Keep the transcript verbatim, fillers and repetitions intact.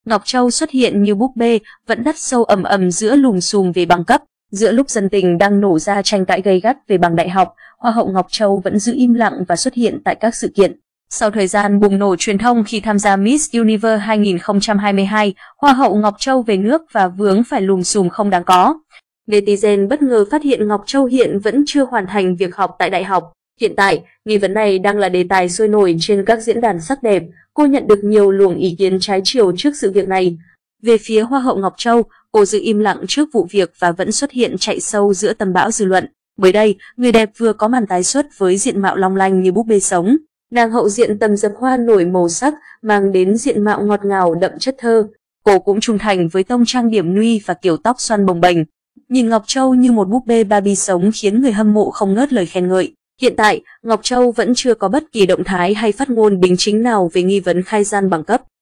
Ngọc Châu xuất hiện như búp bê, vẫn đắt sâu ầm ầm giữa lùm xùm về bằng cấp. Giữa lúc dân tình đang nổ ra tranh cãi gay gắt về bằng đại học, Hoa hậu Ngọc Châu vẫn giữ im lặng và xuất hiện tại các sự kiện. Sau thời gian bùng nổ truyền thông khi tham gia Miss Universe hai không hai hai, Hoa hậu Ngọc Châu về nước và vướng phải lùm xùm không đáng có. Netizen bất ngờ phát hiện Ngọc Châu hiện vẫn chưa hoàn thành việc học tại đại học. Hiện tại, nghi vấn này đang là đề tài sôi nổi trên các diễn đàn sắc đẹp. Cô nhận được nhiều luồng ý kiến trái chiều trước sự việc này. Về phía Hoa hậu Ngọc Châu, cô giữ im lặng trước vụ việc và vẫn xuất hiện chạy sâu giữa tầm bão dư luận. Mới đây, người đẹp vừa có màn tái xuất với diện mạo long lanh như búp bê sống. Nàng hậu diện tầm dập hoa nổi màu sắc, mang đến diện mạo ngọt ngào đậm chất thơ. Cô cũng trung thành với tông trang điểm nude và kiểu tóc xoăn bồng bềnh. Nhìn Ngọc Châu như một búp bê Barbie sống khiến người hâm mộ không ngớt lời khen ngợi. Hiện tại, Ngọc Châu vẫn chưa có bất kỳ động thái hay phát ngôn đính chính nào về nghi vấn khai gian bằng cấp.